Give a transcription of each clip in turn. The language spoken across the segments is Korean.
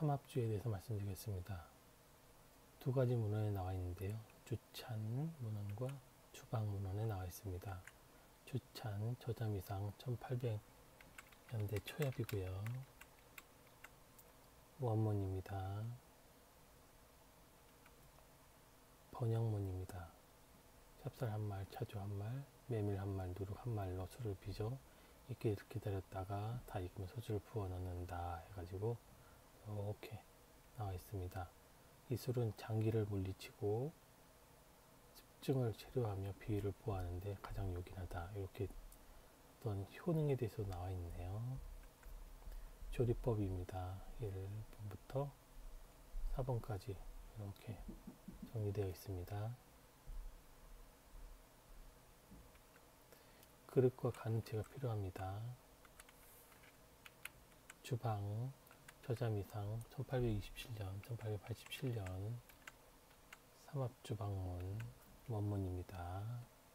삼합주에 대해서 말씀드리겠습니다. 두 가지 문헌에 나와 있는데요. 주찬 문헌과 주방 문헌에 나와 있습니다. 주찬 저자미상 1800년대 초엽이고요. 원문입니다. 번역문입니다. 찹쌀 한 말, 차주 한 말, 메밀 한 말, 누룩 한 말로 술을 빚어 익게 기다렸다가 다 익으면 소주를 부어 넣는다 해가지고 이렇게 나와 있습니다. 이 술은 장기를 물리치고 습증을 체류하며 비위를 보호하는데 가장 요긴하다. 이렇게 어떤 효능에 대해서 나와 있네요. 조리법입니다. 1번부터 4번까지 이렇게 정리되어 있습니다. 그릇과 가늠체가 필요합니다. 주방, 저자미상 1827년, 1887년 삼합주방문 원문입니다.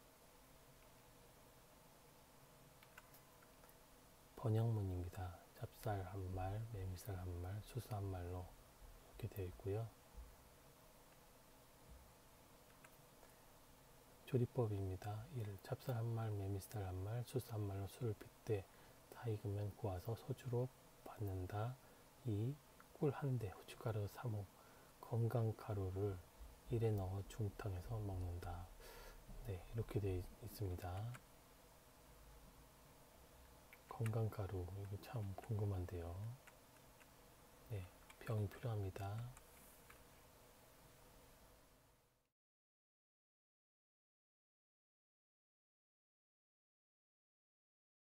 번역문입니다. 찹쌀 한 말, 메밀쌀 한 말, 수수 한 말로 이렇게 되어 있고요. 조리법입니다. 1. 찹쌀 한 말, 메밀쌀 한 말, 수수 한 말로 술을 빚되 다 익으면 고아서 소주로 받는다. 2. 꿀 한 대, 후춧가루 3호, 건강가루를 1에 넣어 중탕해서 먹는다. 네, 이렇게 되어 있습니다. 건강가루, 이거 참 궁금한데요. 네, 병이 필요합니다.